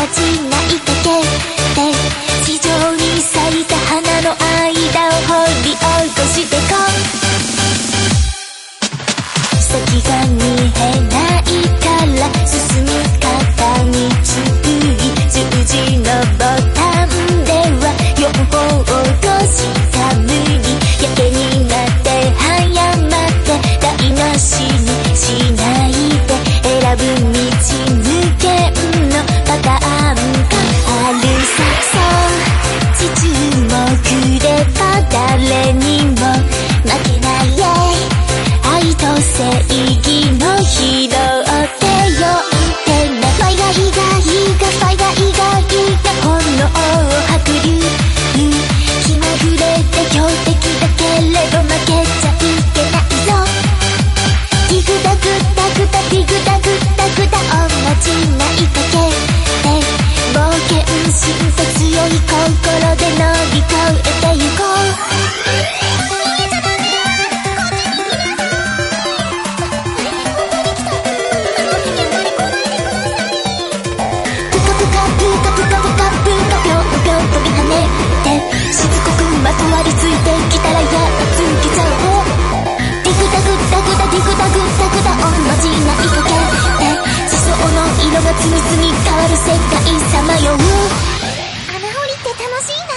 じないかけて地上に咲いた花の間を掘り起こしてこう先が見えないから進む片道十字のボタンでは4方と下無理やけになって早まって台無しにしないで選ぶ道抜けのパターンがあるさそう地中もくれば誰にも負けない愛と正義のヒーローって呼んでなファイが意外がファイが意外が炎白竜気まぐれで強敵だけれど負けちゃいけないぞディグダグダグダディグダグダグダおまじないかけて冒険心と強い心で乗り越えてゆこうまとわりついてきたらやっつけちゃおうディグダグダグダディグダグダグダおまじないかけて地層の色がつみつみ変わる世界さまよう穴掘りって楽しいな